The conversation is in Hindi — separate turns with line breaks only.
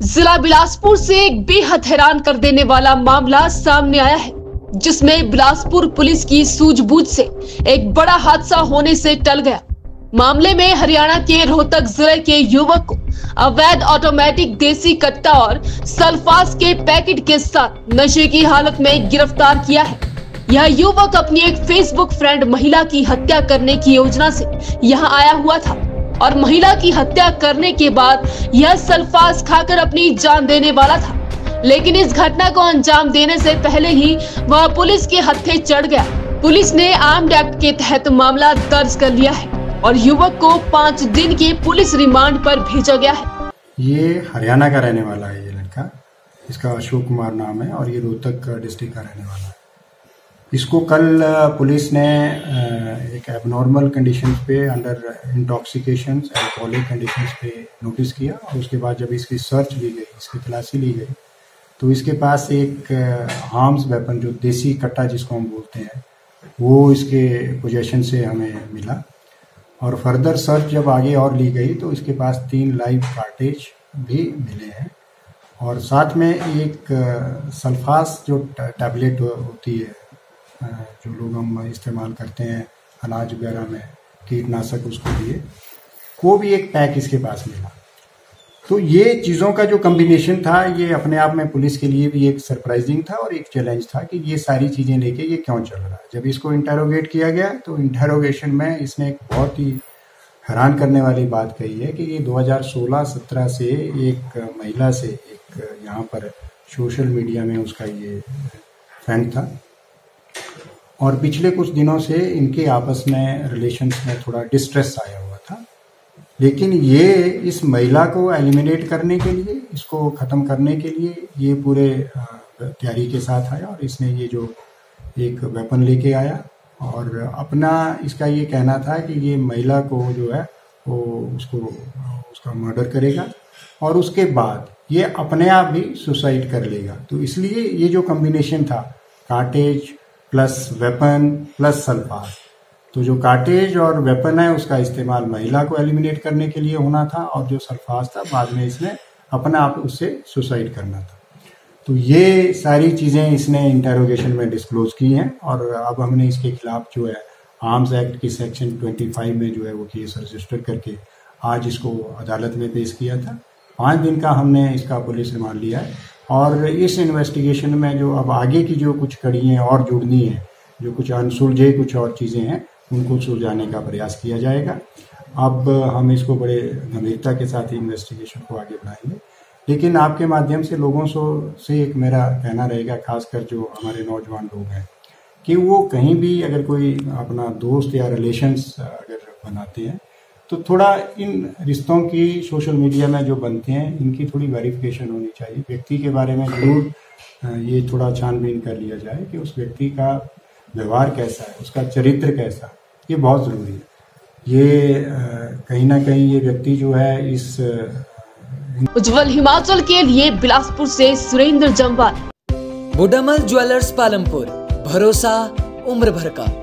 जिला बिलासपुर से एक बेहद हैरान कर देने वाला मामला सामने आया है, जिसमें बिलासपुर पुलिस की सूझबूझ से एक बड़ा हादसा होने से टल गया। मामले में हरियाणा के रोहतक जिले के युवक को अवैध ऑटोमेटिक देसी कट्टा और सल्फास के पैकेट के साथ नशे की हालत में गिरफ्तार किया है। यह युवक अपनी एक फेसबुक फ्रेंड महिला की हत्या करने की योजना से यहाँ आया हुआ था और महिला की हत्या करने के बाद यह सल्फास खाकर अपनी जान देने वाला था, लेकिन इस घटना को अंजाम देने से पहले ही वह पुलिस के हत्थे चढ़ गया। पुलिस ने आर्म्ड एक्ट के तहत मामला दर्ज कर लिया है और युवक को 5 दिन के पुलिस रिमांड पर भेजा गया है।
ये हरियाणा का रहने वाला है, ये लड़का, इसका अशोक कुमार नाम है और ये रोहतक डिस्ट्रिक्ट का रहने वाला है। इसको कल पुलिस ने एक एबनॉर्मल कंडीशंस पे अंडर इंटॉक्सिकेशंस एल्कोहलिक कंडीशंस पे नोटिस किया और उसके बाद जब इसकी सर्च ली गई, इसकी तलाशी ली गई, तो इसके पास एक आर्म्स वेपन जो देसी कट्टा जिसको हम बोलते हैं वो इसके पोजेशन से हमें मिला। और फर्दर सर्च जब आगे और ली गई तो इसके पास 3 लाइव कार्टेज भी मिले हैं और साथ में एक सल्फास जो टैबलेट होती है जो लोग हम इस्तेमाल करते हैं अनाज वगैरह में कीटनाशक, उसके लिए वो भी एक पैक इसके पास मिला। तो ये चीज़ों का जो कॉम्बिनेशन था ये अपने आप में पुलिस के लिए भी एक सरप्राइजिंग था और एक चैलेंज था कि ये सारी चीज़ें लेके ये क्यों चल रहा है। जब इसको इंटेरोगेट किया गया तो इंटेरोगेशन में इसने एक बहुत ही हैरान करने वाली बात कही है कि ये 2016-17 से एक महिला से एक यहाँ पर सोशल मीडिया में उसका ये फ्रेंड था और पिछले कुछ दिनों से इनके आपस में रिलेशंस में थोड़ा डिस्ट्रेस आया हुआ था, लेकिन ये इस महिला को एलिमिनेट करने के लिए, इसको ख़त्म करने के लिए ये पूरे तैयारी के साथ आया और इसने ये जो एक वेपन लेके आया और अपना इसका ये कहना था कि ये महिला को जो है वो उसका मर्डर करेगा और उसके बाद ये अपने आप भी सुसाइड कर लेगा। तो इसलिए ये जो कॉम्बिनेशन था cartridge plus weapon plus sulphas, तो जो कार्टेज और वेपन है उसका इस्तेमाल महिला को एलिमिनेट करने के लिए होना था और जो सल्फास था बाद में इसने अपना आप उससे सुसाइड करना था। तो ये सारी चीज़ें इसने इंटेरोगेशन में डिस्क्लोज की हैं और अब हमने इसके खिलाफ जो है आर्म्स एक्ट की सेक्शन 25 में जो है वो केस रजिस्टर करके आज इसको अदालत में पेश किया था। 5 दिन का हमने इसका पुलिस रिमांड लिया है और इस इन्वेस्टिगेशन में जो अब आगे की जो कुछ कड़ियाँ और जुड़नी है, जो कुछ अनसुलझे कुछ और चीज़ें हैं, उनको सुलझाने का प्रयास किया जाएगा। अब हम इसको बड़े गंभीरता के साथ इन्वेस्टिगेशन को आगे बढ़ाएंगे, लेकिन आपके माध्यम से लोगों से एक मेरा कहना रहेगा, खासकर जो हमारे नौजवान लोग हैं, कि वो कहीं भी अगर कोई अपना दोस्त या रिलेशंस अगर बनाते हैं तो थोड़ा इन रिश्तों की सोशल मीडिया में जो बनते हैं इनकी थोड़ी वेरिफिकेशन होनी चाहिए। व्यक्ति के बारे में जरूर ये थोड़ा छानबीन कर लिया जाए कि उस व्यक्ति का व्यवहार कैसा है, उसका चरित्र कैसा, ये बहुत ज़रूरी है। ये कहीं ना कहीं ये व्यक्ति जो है इस
उज्जवल हिमाचल के लिए बिलासपुर से सुरेंद्र जम्वाल।
बुडामल ज्वेलर्स पालमपुर, भरोसा उम्र भर का।